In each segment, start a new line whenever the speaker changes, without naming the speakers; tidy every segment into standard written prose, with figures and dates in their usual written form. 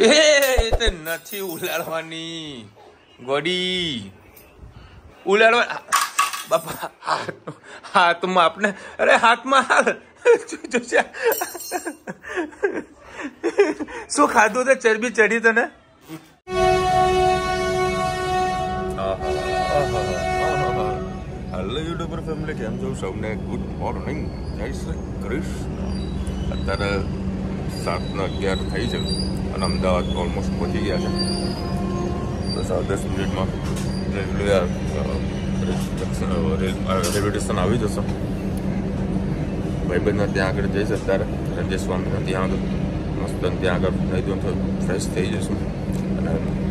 એ તો નથી ઉલાડવાની ગોડી, ઉલાડવા બાપા હાથમાં આપને, અરે હાથમાં હાલ શું ખાધું તો ચરબી ચડી તને? હેલો યુટ્યુબર ફેમિલી, કેમ છો સૌને? ગુડ મોર્નિંગ, જય શ્રી કૃષ્ણ. અત્યારે 7:11 થઈ છે અને અમદાવાદ ઓલમોસ્ટ પહોંચી ગયા છે. તો 10 મિનિટમાં રેલવે સ્ટેશન આવી જશે. ભાઈબંધના ત્યાં આગળ જઈશ અત્યારે, રાજેશ સ્વામીના ત્યાં આગળ મસ્ત ત્યાં આગળ નહીં તો ફ્રેશ થઈ જશું. અને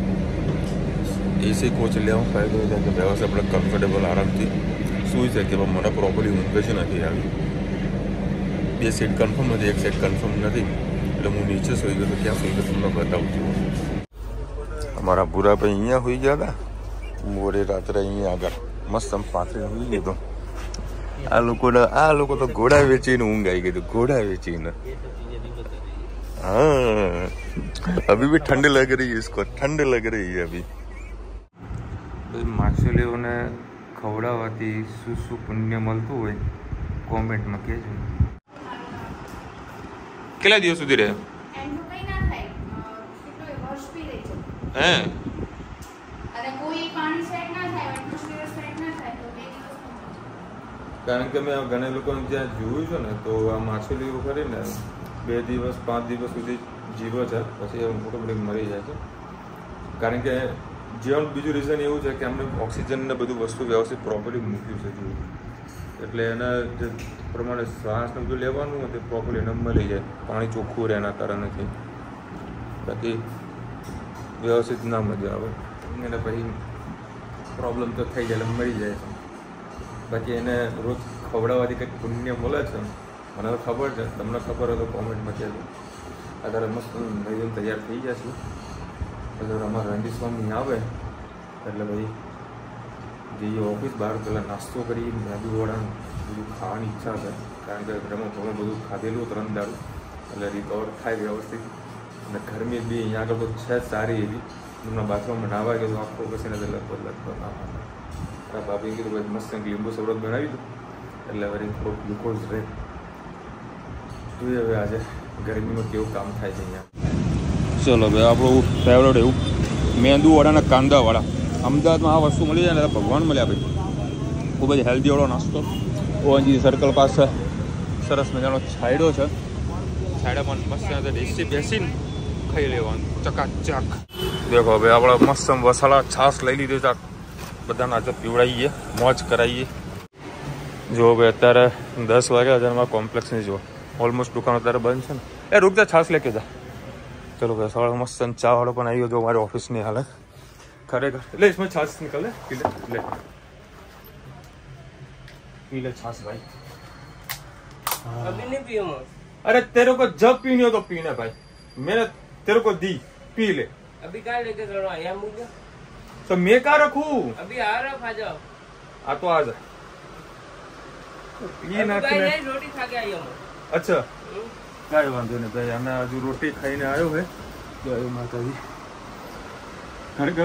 એસી કોચ લેવા ફાયદો છે કે વ્યવસ્થા આપણે કમ્ફર્ટેબલ આરામથી સુઈ શકીએ. મને પ્રોપરલી ઊંઘ જ નથી આવી. 2 સીટ કન્ફર્મ હતી, 1 સીટ કન્ફર્મ નથી, એટલે હું નીચે સુઈ ગયો. ક્યાં સુઈ ગયો તમને બતાવું છું. અમારા ભૂરાભાઈ અહીંયા સુઈ ગયા હતા. મોડે રાત્રે અહીંયા આગળ મસ્ત પાથરી સુઈ ગયો. આ લોકો તો ઘોડા વેચીને ઊંઘ આવી ગઈ. ઘોડા વેચીને. हाँ अभी भी ठंड लग रही है इसको, ठंड लग रही है अभी. માછલીઓને ખવડાવવાથી શું શું પુણ્ય મળતું હોય કોમેન્ટમાં કહેજો. કેટલા દિવસ સુધી રહે? હે કારણ કે મેં ઘણા લોકોને ત્યાં જોયું છે ને, તો આ માછલીઓ કરીને 2 દિવસ 5 દિવસ સુધી જીવે છે, પછી ઓટોમેટિક મરી જાય છે. કારણ કે જીવન બીજું રીઝન એવું છે કે અમને ઓક્સિજન ને બધું વસ્તુ વ્યવસ્થિત પ્રોપરલી મૂક્યું છે જીવ, એટલે એના જે પ્રમાણે શ્વાસને બધું લેવાનું હોય તે પ્રોપરલી એને મળી જાય. પાણી ચોખ્ખું રહે એના કારણેથી. બાકી વ્યવસ્થિત ના મજા આવે એને પછી પ્રોબ્લેમ તો થઈ જાય, એટલે મરી જાય છે. બાકી એને રોજ ખવડાવવાથી કંઈક પુણ્ય મળે છે, મને તો ખબર છે. તમને ખબર હોય તો કોમેન્ટમાં કહેજો. અત્યારે મસ્ત નહીં તૈયાર થઈ જશે. એટલે અમારા રણજીત સ્વામી આવે એટલે ભાઈ જઈએ ઓફિસ. બહાર પહેલાં નાસ્તો કરી મેદુવડાનું બધું ખાવાની ઈચ્છા છે. કારણ કે ઘરમાં થોડું બધું ખાધેલું 3 દાડું, એટલે રિકવર થાય વ્યવસ્થિત. અને ગરમી બી અહીંયા આગળ તો છે સારી એવી. એમના બાથરૂમમાં નાવા ગયો આખો પસીને લગભગ ના ભાભી કીધું ભાઈ મસ્ત લીંબુ શરબત બનાવી દઉં, એટલે વળી થોડુંક ગ્લુકોઝ રહે. જોઈએ હવે આજે ગરમીમાં કેવું કામ થાય છે અહીંયા. ચલો ભાઈ, આપણું ફેવરેટ એવું મેંદુવડાના કાંદાવાળા. અમદાવાદમાં આ વસ્તુ મળી જાય ને ભગવાન મળ્યા ભાઈ. ખૂબ જ હેલ્ધીવાળો નાસ્તો. ઓએનજી સર્કલ પાસે સરસ મજાનો છાંયડો છે. છાંયડામાં મસ્ત દેશી બેસીને ખાઈ લેવાનું ચકાચક. દેખો ભાઈ, આપણે મસ્ત મસાલા છાશ લઈ લીધો છે. બધાને આજે પીવડાવીએ, મોજ કરાવીએ. જો ભાઈ અત્યારે 10 વાગ્યા છે. અમારા કોમ્પ્લેક્સની જો ઓલમોસ્ટ દુકાન અત્યારે બંધ છે ને. એ રૂક જા, છાશ લેકે જા. चलो भाई, सवाल मस्त चाय वालों पर आई हो जो हमारे ऑफिस नहीं हाल है खरेगा. ले इसमें छाछ निकल पी ले पी ले छाछ भाई.
अभी नहीं पियो.
अरे तेरे को जब पीनी हो तो पीना भाई, मैंने तेरे को दी, पी ले.
अभी क्या लेके करवा यहाँ मुझे
तो मैं क्या रखूं?
अभी आ रहा खा जाओ.
आ तो आ जा. ये ना
रोटी खा के आई हूँ.
अच्छा, કાંઈ વાંધો નહીં ભાઈ. અમે હજુ રોટી ખાઈને આવ્યો હે. જય માતાજી. ખરેખર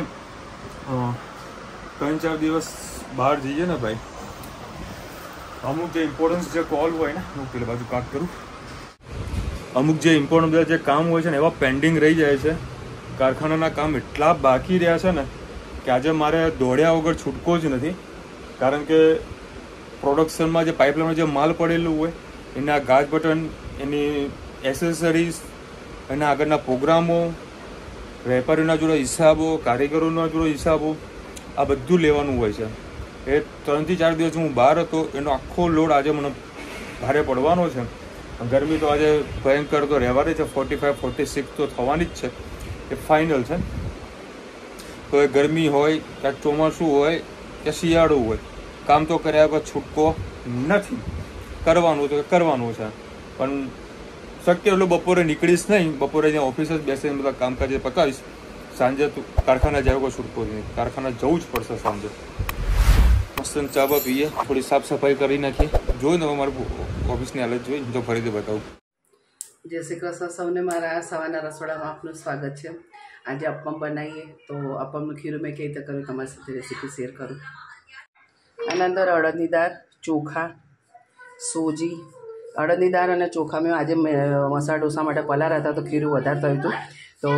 3-4 દિવસ બહાર જઈએ ને ભાઈ, અમુક જે ઇમ્પોર્ટન્સ જે કોલ હોય ને, હું પેલી બાજુ કાટ કરું. અમુક જે ઇમ્પોર્ટન્ટ બધા જે કામ હોય છે ને, એવા પેન્ડિંગ રહી જાય છે. કારખાનાના કામ એટલા બાકી રહ્યા છે ને કે આજે મારે દોડ્યા વગર છૂટકો જ નથી. કારણ કે પ્રોડક્શનમાં જે પાઇપલાઇનમાં જે માલ પડેલું હોય એના ગાજ બટન, એની એસેસરીઝ, એના આગળના પ્રોગ્રામો, વેપારીઓના જોડે હિસાબો, કારીગરોના જોડે હિસાબો, આ બધું લેવાનું હોય છે. એ 3-4 દિવસ હું બહાર હતો, એનો આખો લોડ આજે મને ભારે પડવાનો છે. ગરમી તો આજે ભયંકર તો રહેવાની છે. 45-46 તો થવાની જ છે, એ ફાઇનલ છે. તો એ ગરમી હોય કે ચોમાસું હોય કે શિયાળું હોય, કામ તો કર્યા વગર છૂટકો નથી. કરવાનું તો કરવાનું છે, પણ શક્ય એટલું બપોરે નીકળીશ નહીં. બપોરે જ્યાં ઓફિસ જ બેસીને બધા કામકાજ પતાવીશ. સાંજે તું કારખાના જાય કોઈ છૂટકો નહીં. કારખાના જવું જ પડશે સાંજે. મસ્ત ચા બા પીએ, થોડી સાફ સફાઈ કરી નાખીએ. જોઈ ને મારું ઓફિસની હાલત જોઈ તો ફરીથી બતાવું.
જય શ્રી કૃષ્ણ સૌને મારા સવારના રસોડામાં આપનું સ્વાગત છે. આજે અપમ બનાવીએ તો અપમનું ખીરું મેં કેવી રીતે કર્યું તમારી સાથે રેસીપી શેર કરું. આના અંદર અડદની દાળ, ચોખા, સોજી, અડદની દાળ અને ચોખા મેં આજે મસાલા ઢોસા માટે પલાળ્યા હતા તો ખીરું વધારે થયું હતું તો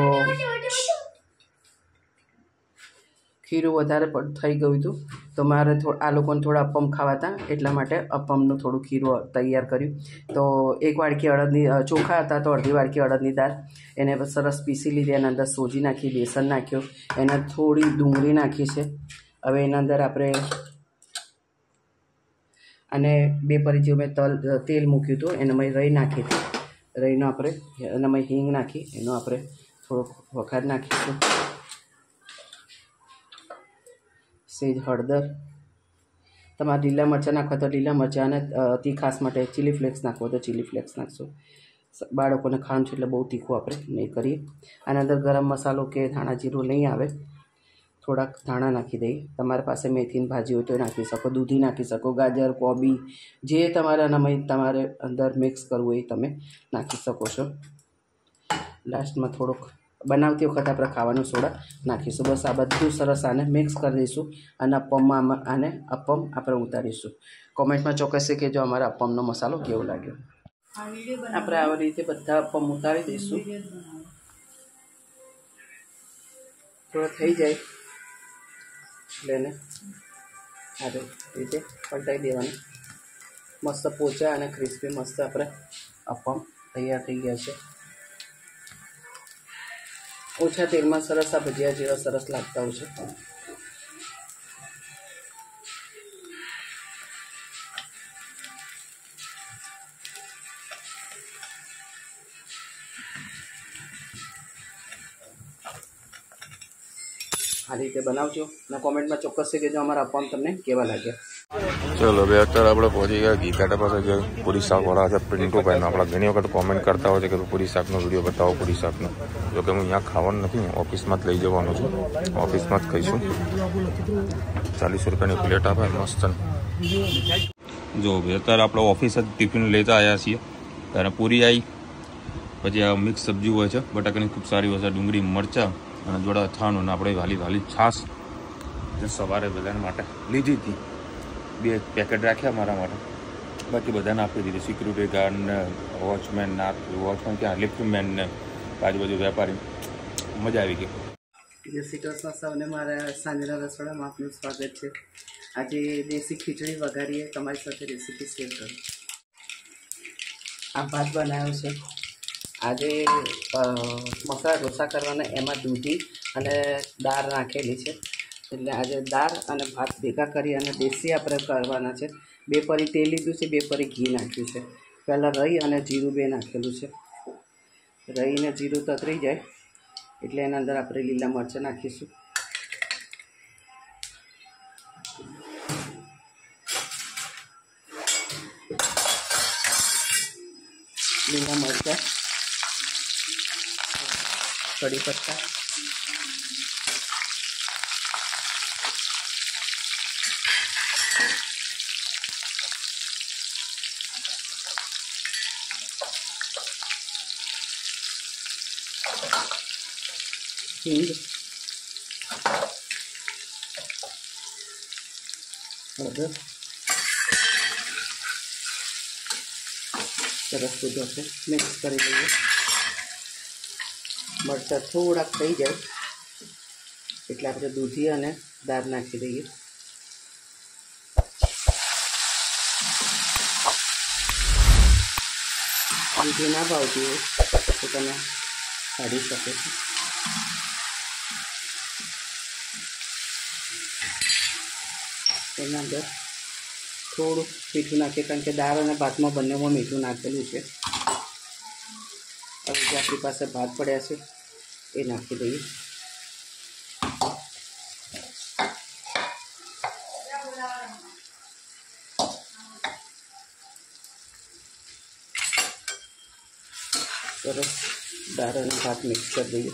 ખીરું વધારે થઈ ગયું હતું તો મારે આ લોકોને થોડા અપમ ખાવા હતા એટલા માટે અપમનું થોડું ખીરું તૈયાર કર્યું. તો એક વાડકી અડદની ચોખા હતા તો અડધી વાડકી અડદની દાળ એને સરસ પીસી લીધી. એના અંદર સોજી નાખી, બેસન નાખ્યો, એના થોડી ડુંગળી નાખી છે. હવે એના અંદર આપણે અને 2 પરી જેવું મેં તેલ મૂક્યું હતું એનામાં રઈ નાખી હતી. રઈનો આપણે એનામાં હિંગ નાખી એનો આપણે થોડોક વઘાર નાખીશું. સેજ હળદર, તમારે લીલા મરચાં નાખવા તો લીલા મરચાં અને તીખાસ માટે ચીલી ફ્લેક્સ નાખવો તો ચીલી ફ્લેક્સ નાખશો. બાળકોને ખાવાનું છે એટલે બહુ તીખું આપણે નહીં કરીએ. આના અંદર ગરમ મસાલો કે ધાણા જીરું નહીં આવે, થોડાક ધાણા નાખી દઈએ. તમારી પાસે મેથીની ભાજી હોય તો નાખી શકો, દૂધી નાખી શકો, ગાજર, કોબી જે તમારામાં તમારે અંદર મિક્સ કરવું એ તમે નાખી શકો છો. લાસ્ટમાં થોડોક બનાવતી વખતે આપણે ખાવાનું સોડા નાખીશું. બસ આ બધું સરસ આને મિક્સ કરી દઈશું અને અપમમાં આને અપમ આપણે ઉતારીશું. કોમેન્ટમાં ચોક્કસ કે જો અમારા અપમનો મસાલો કેવો લાગ્યો. આપણે આવી રીતે બધા અપમ ઉતારી દઈશું. થોડો થઈ જાય એટલે એને આ રીતે પલટાઈ દેવાનું. મસ્ત પોચા અને ક્રિસ્પી મસ્ત આપણે અપમ તૈયાર થઈ ગયા છે. ઓછા તેલમાં સરસ આ ભજીયા જેવા સરસ લાગતા હોય છે. આ રીતે બનાવજો અને કોમેન્ટમાં ચોક્કસ કહેજો અમારા અપમ તમને કેવા લાગ્યા.
ચલો હવે અત્યારે આપણે પહોંચી ગયા ગીતાટા પાસે. જે પૂરી શાકવાળા છે પિન્ટુભાઈ, આપણા ઘણી વખત કોમેન્ટ કરતા હોય છે કે પૂરી શાકનો વિડીયો બતાવો, પૂરી શાકનો. જો કે હું અહીંયા ખાવાનું નથી, ઓફિસમાં જ લઈ જવાનું છું, ઓફિસમાં જ ખાઈશું. 40 રૂપિયાની પ્લેટ આપે મસ્ત. જો અત્યારે આપણે ઓફિસ જ ટિફિન લેતા આવ્યા છીએ. ત્યારે પૂરી આવી, પછી આ મિક્સ સબ્જી હોય છે બટાકાની, ખૂબ સારી હોય છે, ડુંગળી, મરચાં અને જોડા અથાણું અને આપણે વાલી છાશ જે સવારે બધાને માટે લીધી હતી. 2 પેકેટ રાખ્યા મારા માટે, બાકી બધાને આપી દીધી. સિક્યુરિટી ગાર્ડને, વોચમેન ક્યાં લિફ્ટમેનને, આજુબાજુ વેપારી. મજા આવી ગઈ.
જય શ્રી કૃષ્ણ સૌને મારા સાંજના રસોડામાં આપનું સ્વાગત છે. આજે દેશી ખીચડી વઘારીએ તમારી સાથે રેસીપી શેર કરું. આ ભાત બનાવ્યો છે. આજે મસાલા ઢોસા કરવાના, એમાં દૂધી અને દાળ નાખેલી છે. એટલે આજે દાળ અને ભાત ભેગા કરી અને દેશી આપણે કરવાના છે. 2 પરી તેલ લીધું છે, 2 પરી ઘી નાખ્યું છે. પહેલાં રઈ અને જીરું 2 નાખેલું છે. રઈ અને જીરું તતરી જાય એટલે એના અંદર આપણે લીલા મરચાં નાખીશું. લીલા મરચાં, કઢી પત્તા, હિંગ, હળદર, સરસ બધું આપણે મિક્સ કરી લઈએ. મરચાં થોડાક થઈ જાય એટલે આપણે દૂધી અને દાળ નાખી દઈએ. દૂધી ના ભાવતી હોય તો તમે કાઢી શકો છો. એના અંદર થોડું મીઠું નાખીએ કારણ કે દાળ અને ભાતમાં બંનેમાં મીઠું નાખેલું છે. હવે જે આપણી પાસે ભાત પડ્યા છે એ નાખી દઈએ. સરસ દાળ અને ભાત મિક્સ કરી દઈએ.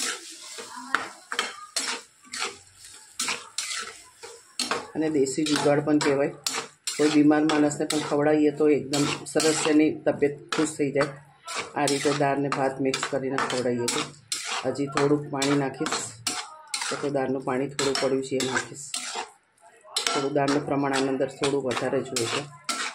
અને દેશી જુગાડ પણ કહેવાય. કોઈ બીમાર માણસને પણ ખવડાવીએ તો એકદમ સરસ એની તબિયત ખુશ થઈ જાય. આ રીતે દાળ ને ભાત મિક્સ કરીને ખવડાવીએ છીએ. હજી થોડુંક પાણી નાખીશ, તો દાળનું પાણી થોડું પડ્યું છે એ નાખીશ. થોડું દાળનું પ્રમાણ આની અંદર થોડું વધારે જોઈએ છે.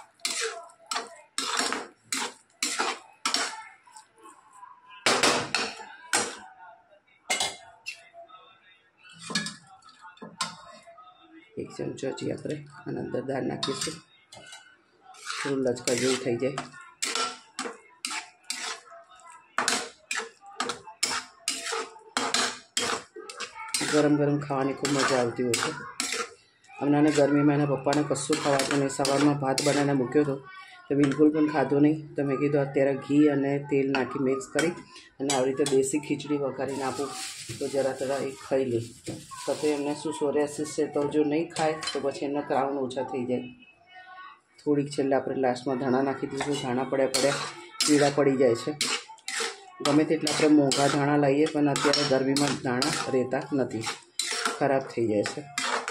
એક ચમચો હજી આપણે આની અંદર દાળ નાખીશું. થોડું લચકા જેવું થઈ જાય. ગરમ ગરમ ખાવાની ખૂબ મજા આવતી હોય છે. હમણાં ગરમીમાં એના પપ્પાને કશું ખાવાતું નહીં. સવારમાં ભાત બનાવીને મૂક્યો હતો તો બિલકુલ પણ ખાધું નહીં. તો મેં કીધું અત્યારે ઘી અને તેલ નાખી મિક્સ કરી અને આવી રીતે દેશી ખીચડી વઘારીને આપું તો જરા એ ખાઈ લે. તો એમને શું સોરિયાસિસ છે, તો જો નહીં ખાય તો પછી એમના ક્રાઉન ઓછા થઈ જાય. થોડીક છેલ્લે આપણે લાસ્ટમાં ધાણા નાખી દઈશું. ધાણા પડ્યા પીળા પડી જાય છે. ગમે તેટલા આપણે મોંઘા ધાણા લાવીએ પણ અત્યારે ગરમીમાં ધાણા રહેતા નથી, ખરાબ થઈ જાય છે.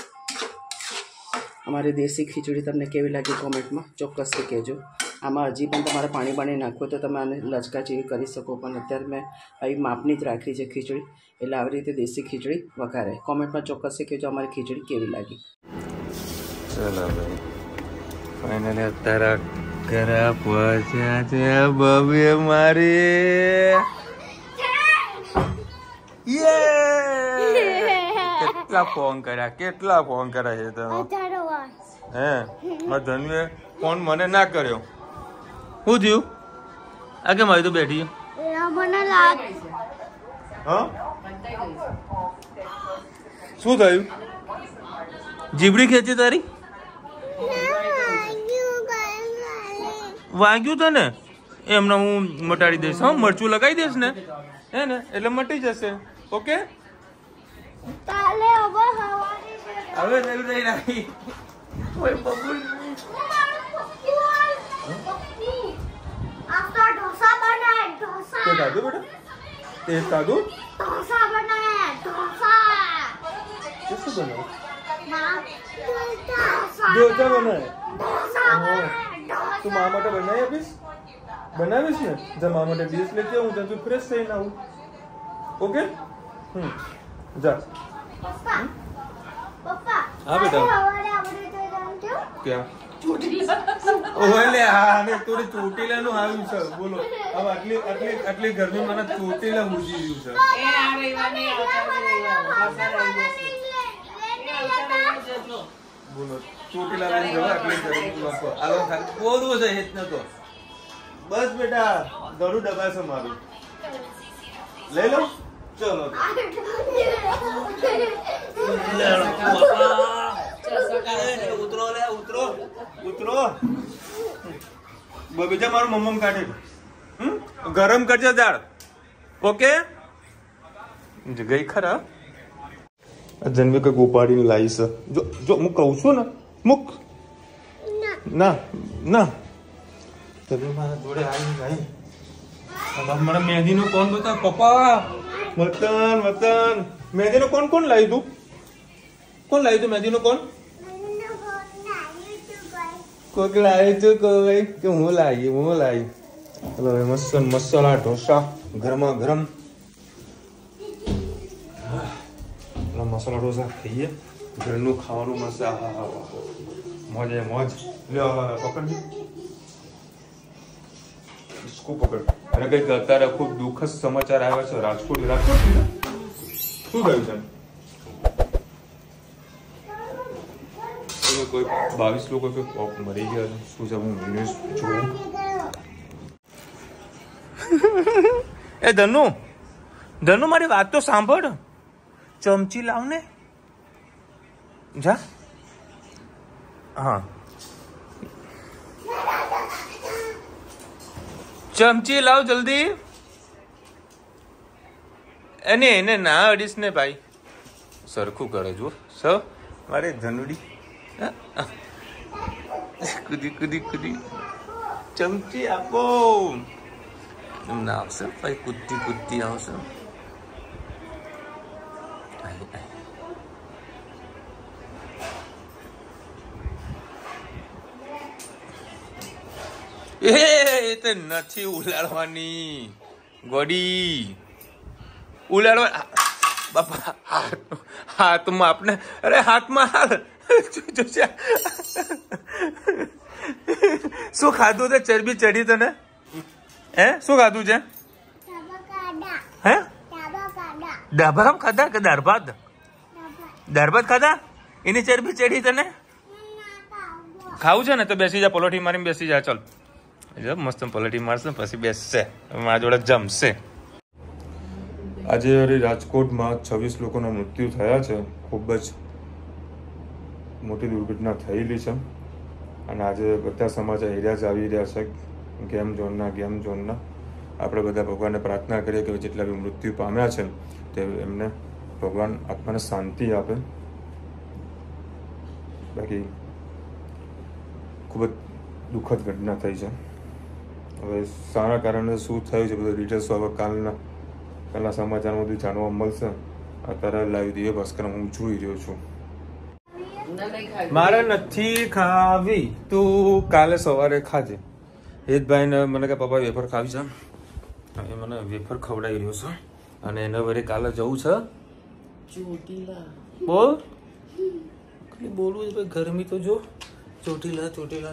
અમારી દેશી ખીચડી તમને કેવી લાગી કોમેન્ટમાં ચોક્કસથી કહેજો. આમાં હજી પણ તમારે પાણી નાખવું તો તમે આને લચકા જેવી કરી શકો, પણ અત્યારે મેં આવી માપની જ રાખી છે ખીચડી. એટલે આવી રીતે દેશી ખીચડી વઘારે. કોમેન્ટમાં ચોક્કસથી કહેજો અમારી ખીચડી કેવી લાગી.
ચલો ભાઈ, ફાઇનલી અત્યારે ઘરે પહોંચ્યા છે બબે મારી. કેટલા ફોન કર્યા છે તમે? હે મારા ધનવે ફોન મને ના કર્યો. શું થયું? આ કેમ આવી તો બેઠી? હા શું થયું? જીબડી ખેંચી તારી? વાગ્યું તને? એમને હું મટાડી દઈશ. હા, મરચું લગાવી દઈશ ને, હે ને, એટલે મટી જશે. ઓકે, હવે નહીં રહી રાખી. તું મા માટે બનાવીશ ને? જા મા માટે ડીશ લેતી આવું, તું ફ્રેશ થઈને આવું. ઓકે, જા. હા બેટા. ક્યાં? ઓલે થોડી ચોટીલાનું આવ્યું છે. બોલો, હવે આટલી ગરમી મને ચોટીલા મૂકી ગયું છે. બોલો, ચોટીલા લઈને જવા આટલી ગરમીમાં બોલવું છે હેત નતો. બસ બેટા, ગળું દબાશે મારું. લઈ લો. ચલો ઉતરો. બીજા મારું મમ્મ કાઢે. ગરમ કરજે દાળ. ઓકે, ગઈ ખરા. જન્મે કઈક ઉપાડીને લાવીશ. જો હું કહું છું ને, મુક ના ના. તમે મારા જોડે આવી ભાઈ. મારા મહેંદી નું કોણ બતા? પપ્પા વતન મહેંદી નું કોણ લાવી તું? કોણ લાવી તું મહેંદી નું? કોણ કોક લાવી તું? કોઈ કે હું લાવી. ચલો મસ્ત મસાલા ઢોસા ગરમા ગરમ. મસાલા ઢોસા ખાઈએ. ઘરનું ખાવાનું મસ્ત. મોજે મોજ. પકડ પકડ. અને કઈક અત્યારે ખૂબ દુઃખદ સમાચાર આવ્યા છે રાજકોટ. શું થયું છે? કોઈ 22 લોકો મરી ગયા. શું છે? હું ન્યૂઝ જોઉં. એ ધનુ મારી વાત તો સાંભળ. ચમચી લાવ ને. જા. હા, ચમચી લાવ જલ્દી. એને ના અડીશ ને ભાઈ. સરખું કરે જો મારે ધનુડી. કુદી ચમચી આપો. ના આવશે ભાઈ, કુદતી આવશે. એ તો નથી ઉલાડવાની ગોડી, ઉલાડવા બાપા હાથમાં આપને, અરે હાથમાં હાલ. શું ખાધું તે? ચરબી ચડી તને? હે શું ખાધું છે? હે ડાબા ખાધા કે દાળ ભાત? દાળ ભાત ખાધા? એની ચરબી ચડી તને? ખાવું છે ને તો બેસી જા, પલોઠી મારીને બેસી જા. ચાલ મસ્ત પલોઠી મારશે પછી બેસશે, મારા જોડે જમશે. આજે રાજકોટમાં 26 લોકોના મૃત્યુ થયા છે. ખૂબ જ મોટી દુર્ઘટના થયેલી છે અને આજે બધા સમાચાર એરિયા જ આવી રહ્યા છે ગેમ ઝોનના. આપણે બધા ભગવાનને પ્રાર્થના કરીએ કે જેટલા બી મૃત્યુ પામ્યા છે તે એમને ભગવાન આત્માને શાંતિ આપે. બાકી ખૂબ જ દુઃખદ ઘટના થઈ છે. હવે શાના કારણે શું થયું છે બધું ડિટેલ્સ હવે કાલના સમાચારમાં બધું જાણવા મળશે. અત્યારે લાવી દઈએ ભાસ્કર, હું જોઈ રહ્યો છું. મારે નથી ખાવી, તું કાલે સવારે ખાજે. હેતભાઈ ને મને કે પપ્પા વેફર ખાવી છે, એ મને વેફર ખવડાવી રહ્યો છે અને એને વરે કાલે જવું છે ચોટીલા. બોલ બોલવું છે ભાઈ, ગરમી તો જો. ચોટીલા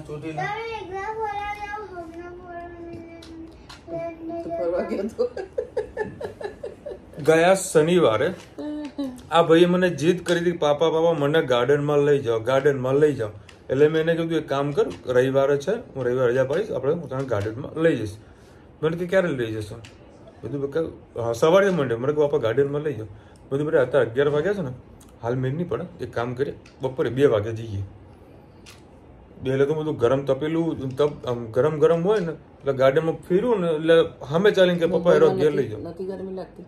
ગયા શનિવારે આ ભાઈએ મને જીદ કરી હતી, પાપા મને ગાર્ડનમાં લઈ જાઓ. એટલે મેં એને કીધું એક કામ કર, રવિવારે છે, હું રવિવારે રજા પાડીશ, આપણે હું તને ગાર્ડનમાં લઈ જઈશ. મને કે ક્યારે લઈ જશો? બધું સવારે મંડે. મને કે બાપા ગાર્ડનમાં લઈ જાઓ. બધું બધા અત્યારે 11 વાગ્યા છે ને, હાલ મેં નહીં પડે, એક કામ કરીએ બપોરે 2 વાગે જઈએ. એટલે તો બધું ગરમ તપેલું ગરમ હોય ને એટલે ગાર્ડનમાં ફીરું ને એટલે સામે ચાલીને કે પપ્પા એરો ઘેર લઈ જાઓ.
નથી ગરમી લાગતી?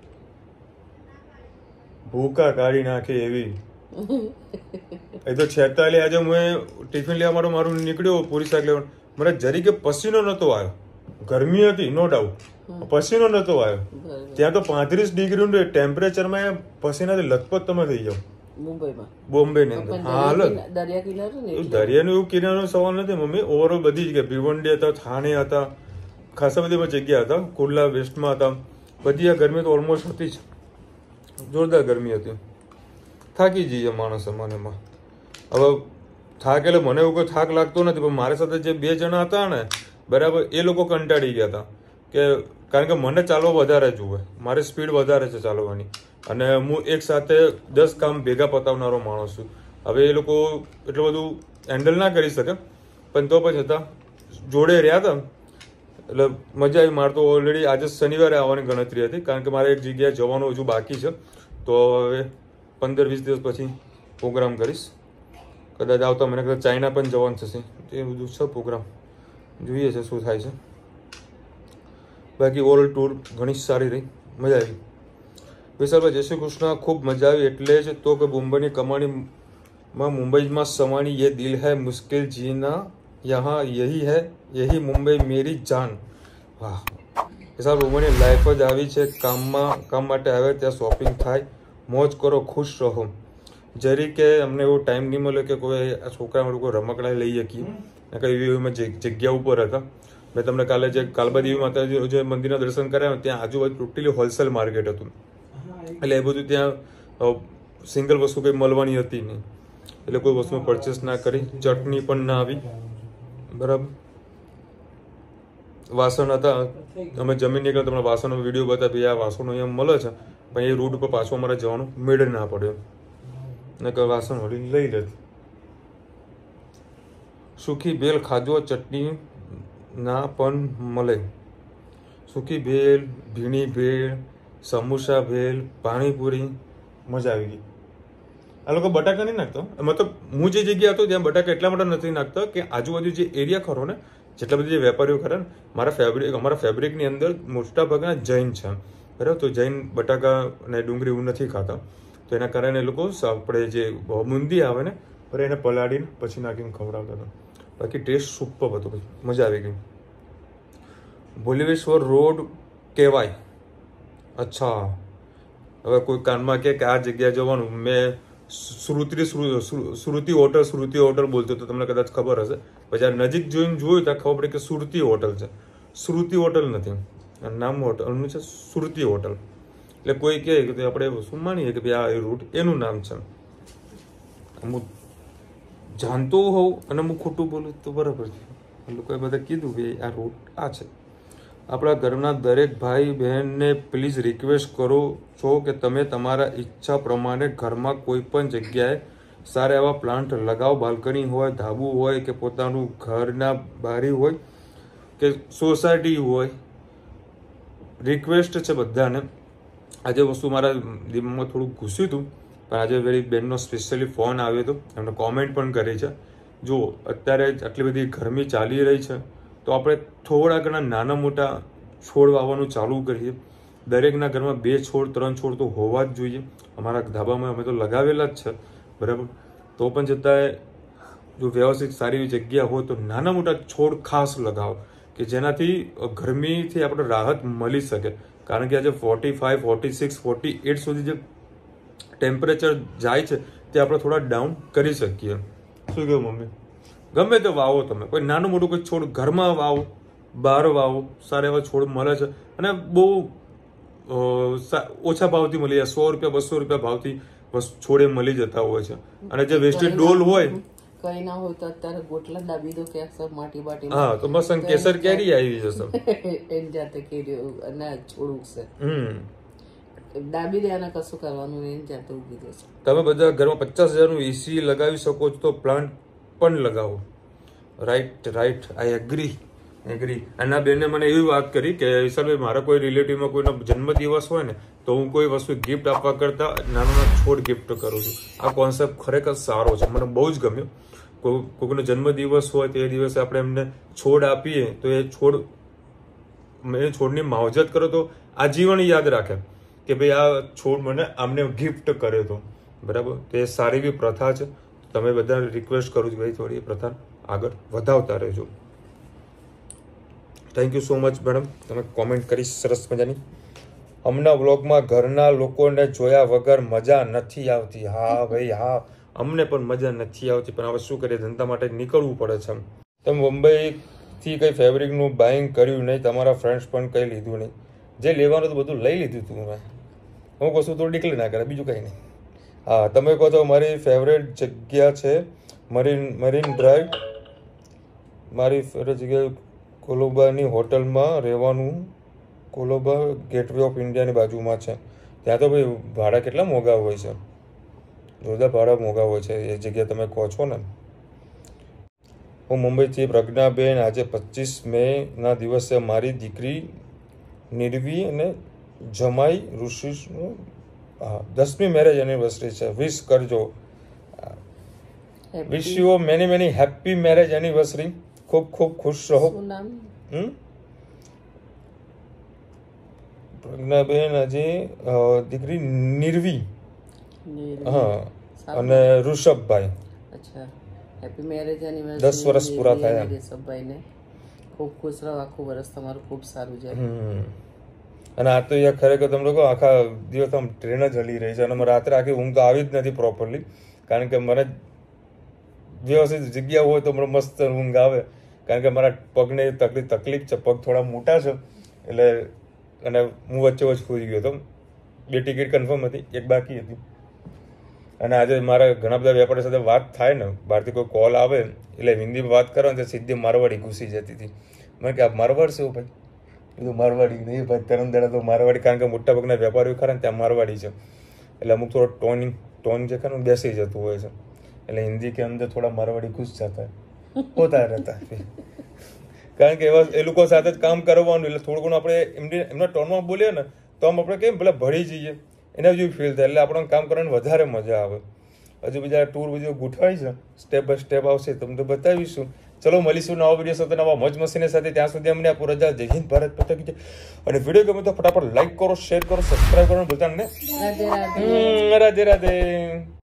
ભૂકા કાઢી નાખે એવી. એ તો 46 આજે હું ટિફિન લેવા માટે મારું નીકળ્યો પૂરી શાક લેવા, મને જરી કે પસીનો નતો આવ્યો. ગરમી હતી નો ડાઉટ, પસીનો નતો આવ્યો. ત્યાં તો 35 ડિગ્રીનું ટેમ્પરેચરમાં પસીનાથી લથપથ તમે થઈ જાઓ. બોમ્બે ની અંદર દરિયાનું એવું કિનારાનો સવાલ નથી મમ્મી. ઓવરઓલ બધી જગ્યાએ ભીવંડી હતા, થાણે હતા, ખાસા બધી જગ્યા હતા, કુર્લા વેસ્ટમાં હતા, બધી આ ગરમી તો ઓલમોસ્ટ હતી જ, જોરદાર ગરમી હતી. થાકી જઈએ માણસ એમાં. હવે થાક એટલે મને એવું કોઈ થાક લાગતો નથી, પણ મારી સાથે જે 2 જણા હતા ને બરાબર, એ લોકો કંટાળી ગયા હતા કે કારણ કે મને ચાલવા વધારે જુએ, મારી સ્પીડ વધારે છે ચાલવાની અને હું એક સાથે 10 કામ ભેગા પતાવનારો માણસ છું. હવે એ લોકો એટલું બધું હેન્ડલ ના કરી શકે, પણ તો પછી હતા જોડે રહ્યા હતા એટલે મજા આવી. મારે તો ઓલરેડી આજે શનિવારે આવવાની ગણતરી હતી કારણ કે મારે એક જગ્યાએ જવાનું હજુ બાકી છે, તો હવે 15-20 દિવસ પછી પ્રોગ્રામ કરીશ. કદાચ આવતા મને કદાચ ચાઇના પણ જવાનું થશે, એ બધું છે પ્રોગ્રામ, જોઈએ છે શું થાય છે. બાકી ઓવરઓલ ટૂર ઘણી સારી રહી, મજા આવી. વિશાલભાઈ જય શ્રી કૃષ્ણ. ખૂબ મજા આવી એટલે જ તો કે મુંબઈની કમાણીમાં મુંબઈમાં સમાણી ये दिल है मुश्किल जीना यहाँ यही है यही मुंबई मेरी जान. વાહ વિશાલ, મુંબઈની લાઈફ જ આવી છે. કામ માટે આવે ત્યાં શોપિંગ થાય, મોજ કરો, ખુશ રહો. જરી કે અમને એવો ટાઈમ નહીં મળ્યો કે કોઈ આ છોકરા લોકો રમકડા લઈ શકીએ, કઈ એવી જગ્યા ઉપર હતા. મેં તમને કાલે જે કાલબાદેવી માતાજી જે મંદિરના દર્શન કર્યા ત્યાં આજુબાજુ ટોટલી હોલસેલ માર્કેટ હતું, એટલે એ બધું ત્યાં સિંગલ વસ્તુ કંઈ મળવાની હતી નહીં, એટલે કોઈ વસ્તુ પરચેસ ના કરી. ચટણી પણ ના આવી બરાબર. વાસણ હતા, અમે જમીન નીકળ્યા તમને વાસણનો વિડીયો બતાવી, આ વાસણો અહીંયા મળે છે પણ એ રૂટ ઉપર પાછું અમારે જવાનું મેળ ના પડ્યો, નકર વાસણ વળી લઈ લેત. સૂકી ભેલ ખાજો, ચટણી ના પણ મળે. સૂકી ભેલ, ભીણી ભેળ, સમોસા ભેલ, પાણીપુરી, મજા આવી ગઈ. આ લોકો બટાકા નહીં નાખતો, મતલબ હું જે જગ્યા હતો ત્યાં બટાકા એટલા માટે નથી નાખતા કે આજુબાજુ જે એરિયા ખરો ને, જેટલા બધા જે વેપારીઓ ખરા ને, અમારા ફેબ્રિકની અંદર મોટા ભાગના જૈન છે બરાબર, તો જૈન બટાકા અને ડુંગળી એવું નથી ખાતા, તો એના કારણે એ લોકો આપણે જે બુંદી આવે ને બરાબર એને પલાળીને પછી નાખીને ખવડાવતા હતા. બાકી ટેસ્ટ સુપર હતો, મજા આવી ગઈ. ભોલેશ્વર રોડ કહેવાય. અચ્છા, હવે કોઈ કાનમાં કે આ જગ્યાએ જવાનું, મેં શ્રુતિ હોટલ બોલતો તો તમને કદાચ ખબર હશે, પછી નજીક જોઈને જોયું ત્યાં ખબર પડી કે સુરતી હોટલ છે. શ્રુતિ હોટલ નથી, નામ હોટલનું છે શ્રુતિ હોટલ. એટલે કોઈ કહે કે આપણે શું માનીએ કે ભાઈ આ રૂટ એનું નામ છે. હું જાણતો હોઉં અને હું ખોટું બોલું તો બરાબર છે. લોકોએ બધા કીધું કે આ રૂટ આ છે. આપણા ઘરના દરેક ભાઈ બહેનને પ્લીઝ રિક્વેસ્ટ કરો છો કે તમે તમારા ઈચ્છા પ્રમાણે ઘરમાં કોઈ પણ જગ્યાએ સારા એવા પ્લાન્ટ લગાવો. બાલ્કની હોય, ધાબુ હોય કે પોતાનું ઘરના બારી હોય કે સોસાયટી હોય. રિક્વેસ્ટ છે બધાને. આજે વસ્તુ મારા દિમાગમાં થોડું ઘૂસ્યું હતું, પણ આજે વેરી બેનનો સ્પેશિયલી ફોન આવ્યો હતો, એમને કોમેન્ટ પણ કરી છે. જો અત્યારે આટલી બધી ગરમી ચાલી રહી છે તો આપણે થોડા ઘણા નાના મોટા છોડ વાવવાનું ચાલુ કરીએ. દરેકના ઘરમાં 2 છોડ 3 છોડ તો હોવા જ જોઈએ. અમારા ધાબામાં અમે તો લગાવેલા જ છે, બરાબર. તો પણ છતાંય જો વ્યવસ્થિત સારી એવી જગ્યા હોય તો નાના મોટા છોડ ખાસ લગાવો કે જેનાથી ગરમીથી આપણે રાહત મળી શકે. કારણ કે આજે 45, 46, 48 સુધી જે ટેમ્પરેચર જાય છે તે આપણે થોડા ડાઉન કરી શકીએ. શું કહ્યું મમ્મી? ગમે તે વાવો તમે, કોઈ નાનું મોટું કોઈ છોડ ઘરમાં વાવો, બહાર વાવો, સારા એવા છોડ મળે છે અને બહુ ઓછા ભાવથી મળી જાય. 100 રૂપિયા 200 રૂપિયા ભાવથી છોડે મળી જતા હોય છે. અને જે વેસ્ટેડ ડોલ હોય
કઈ ના હોય તો અત્યારે ગોટલા દાબી દો કે માટી બાટી.
હા, તો મસ્ત કેસર કેરી આવી જશે.
એની જાતે કેરી અને છોડ ઉગશે. દાબી દે અને કશું કરવાનું નહીં, જાતે ઉગી જશે.
તમે બધા ઘરમાં 50,000 નું એસી લગાવી શકો છો તો પ્લાન્ટ પણ લગાવો. Right I agree. અને આ બેને મને એવી વાત કરી કે ઈશાનભાઈ મારા કોઈ રિલેટિવમાં કોઈનો જન્મદિવસ હોય ને તો હું કોઈ વસ્તુ ગિફ્ટ આપવા કરતા નાના છોડ ગિફ્ટ કરું છું. આ કોન્સેપ્ટ ખરેખર સારો છે, મને બહુ જ ગમ્યો. કોઈનો જન્મદિવસ હોય તો એ દિવસે આપણે એમને છોડ આપીએ તો એ છોડની માવજત કરો તો આજીવન યાદ રાખે કે ભાઈ આ છોડ મને આમને ગિફ્ટ કર્યો હતો, બરાબર. તો એ સારી એવી પ્રથા છે. તમે બધાને રિક્વેસ્ટ કરું છું ભાઈ થોડી એ પ્રથા આગળ વધાવતા રહેજો. Thank you so much madam, તમે કોમેન્ટ કરી સરસ મજાની. હમણાં વ્લોગમાં ઘરના લોકોને જોયા વગર મજા નથી આવતી. હા ભાઈ હા, અમને પણ મજા નથી આવતી, પણ હવે શું કરીએ, ધંધા માટે નીકળવું પડે છે. તમે મુંબઈથી કંઈ ફેબ્રિકનું બાઇંગ કર્યું નહીં, તમારા ફ્રેન્ડ્સ પણ કંઈ લીધું નહીં. જે લેવાનું તો બધું લઈ લીધું હતું મેં. હું કશું તો ડિક્લેર ના કરે, બીજું કંઈ નહીં. હા, તમે કહો તો મારી ફેવરેટ જગ્યા છે મરીન ડ્રાઈવ. મારી ફેવરેટ જગ્યા કોલોબાની હોટલમાં રહેવાનું. કોલોબા ગેટવે ઓફ ઇન્ડિયાની બાજુમાં છે. ત્યાં તો ભાઈ ભાડા કેટલા મોંઘા હોય છે, જોરદાર ભાડા મોંઘા હોય છે એ જગ્યા તમે કહો છો ને. હું મુંબઈથી પ્રજ્ઞાબેન. આજે 25 મેના દિવસે મારી દીકરી નિર્વી અને જમાઈ ઋષિનું 10મી મેરેજ એનિવર્સરી છે. વિશ કરજો. Wish you many happy marriage anniversary. ખૂબ ખૂબ ખુશ રહો. પ્રજ્ઞાબેન આજે દીકરી નિર્વી હા અને ઋષભભાઈ.
અચ્છા, હેપી મેરેજ એનિવર્સરી.
10 વર્ષ પૂરા થયા.
ઋષભભાઈને ખૂબ ખુશ રહો. આખું વર્ષ તમારું ખૂબ સારું જાય.
અને આ તો યાર ખરેખર તમે લોકો આખા દિવસ આમ ટ્રેન જ હલી રહી છે અને રાત્રે આખી ઊંઘ તો આવી જ નથી પ્રોપરલી. કારણ કે મને વ્યવસ્થિત જગ્યા હોય તો મને મસ્ત ઊંઘ આવે. કારણ કે મારા પગને તકલીફ છે, પગ થોડા મોટા છે એટલે. અને હું વચ્ચે ખોઈ ગયો હતો. 2 ટિકિટ કન્ફર્મ હતી, 1 બાકી હતી. અને આજે મારા ઘણા બધા વેપારી સાથે વાત થાય ને, બહારથી કોઈ કોલ આવે એટલે હિન્દીમાં વાત કરો ને તો સીધી મારવાડી ઘૂસી જતી હતી. મને કે આ મારવાડ છે ભાઈ? બધું મારવાડી નહીં ભાઈ, તરંદડા તો મારવાડી. કારણ કે મોટા ભાગના વેપારીઓ ખરા ને ત્યાં મારવાડી છે એટલે અમુક થોડો ટોન જે ખરું બેસી જતું હોય છે એટલે હિન્દી કે અંદર થોડા મારવાડી ઘૂસ જતા હોતા રહેતા. કારણ કે એ લોકો સાથે જ કામ કરવાનું એટલે થોડું ઘણું આપણે એમના ટોનમાં બોલીએ ને તો આમ આપણે કેમ પેલા ભળી જઈએ એના જેવું ફીલ થાય. એટલે આપણને કામ કરવાની વધારે મજા આવે. હજુ બીજા ટૂર બધું ગોઠવાય છે, સ્ટેપ બાય સ્ટેપ આવશે, તમને બતાવીશું. ચલો મળીશું નવા વિડીયો સાથે, નવા મોજ મસ્તીને સાથે. ત્યાં સુધી અમને આપો રજા. જય હિન્દ, ભારત માતા કી જય. અને વિડીયો ગમે તો ફટાફટ લાઈક કરો, શેર કરો, સબસ્ક્રાઈબ કરો ભૂલતા ને. રાધે રાધે.